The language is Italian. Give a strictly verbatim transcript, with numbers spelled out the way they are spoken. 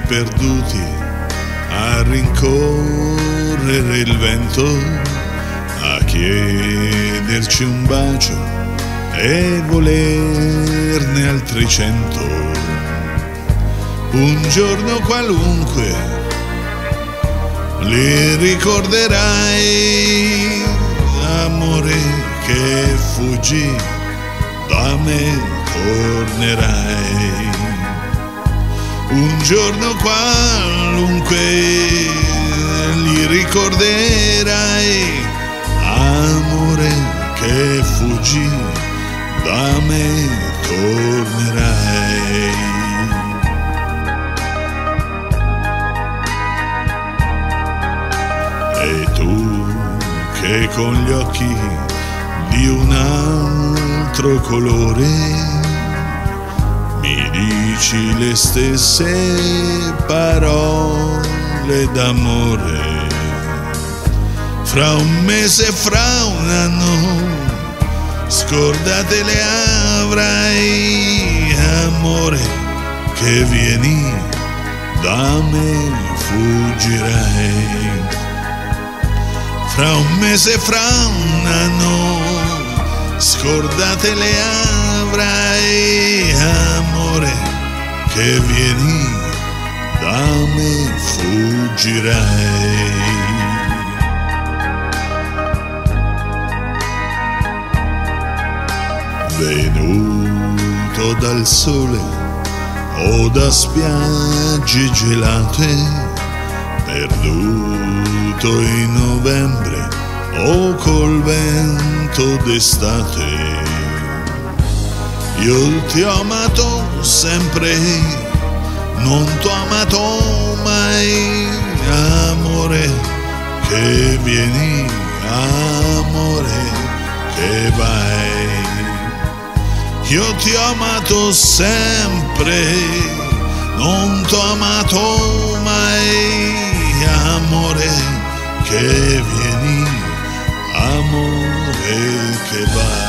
perduti a rincorrere il vento, a chiederci un bacio e volerne altri cento. Un giorno qualunque li ricorderai, amore che fuggì, da me tornerai. Un giorno qualunque li ricorderai, amore che fuggì, da me tornerai. E tu che con gli occhi di un altro colore mi dici le stesse parole d'amore, fra un mese e fra un anno scordate le avrai, amore che vieni, da me fuggirai. Fra un mese e fra un anno scordate le avrai, amore che vieni, da me fuggirai. Venuto dal sole o da spiagge gelate, perduto in novembre o col vento d'estate, io ti ho amato sempre, non t'ho amato mai, amore che vieni, amore che vai. Io ti ho amato sempre, non t'ho amato mai, amore che vieni, amore che vai.